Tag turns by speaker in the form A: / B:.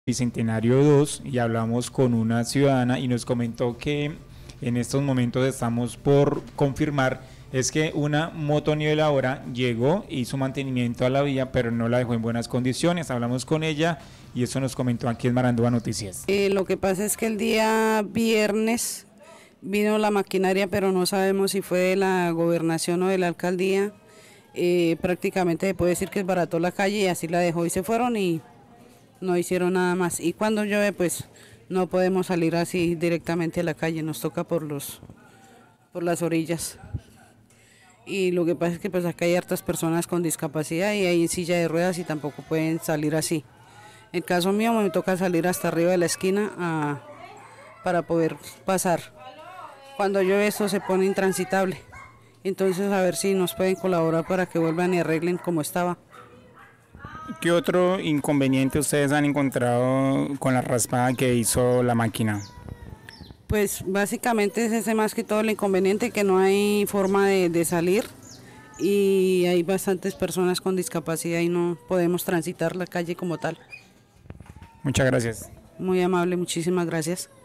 A: Bicentenario 2 y hablamos con una ciudadana y nos comentó que en estos momentos estamos por confirmar es que una motoniveladora llegó, hizo mantenimiento a la vía, pero no la dejó en buenas condiciones. Hablamos con ella y eso nos comentó aquí en Marandúa Noticias.
B: Lo que pasa es que el día viernes vino la maquinaria, pero no sabemos si fue de la gobernación o de la alcaldía. Prácticamente se puede decir que desbarató la calle y así la dejó y se fueron y no hicieron nada más. Y cuando llueve, pues no podemos salir así directamente a la calle, nos toca por las orillas. Y lo que pasa es que pues acá hay hartas personas con discapacidad y hay en silla de ruedas y tampoco pueden salir así. En el caso mío me toca salir hasta arriba de la esquina para poder pasar. Cuando llueve esto se pone intransitable. Entonces a ver si nos pueden colaborar para que vuelvan y arreglen como estaba.
A: ¿Qué otro inconveniente ustedes han encontrado con la raspada que hizo la máquina?
B: Pues básicamente es ese más que todo el inconveniente, que no hay forma de salir y hay bastantes personas con discapacidad y no podemos transitar la calle como tal.
A: Muchas gracias.
B: Muy amable, muchísimas gracias.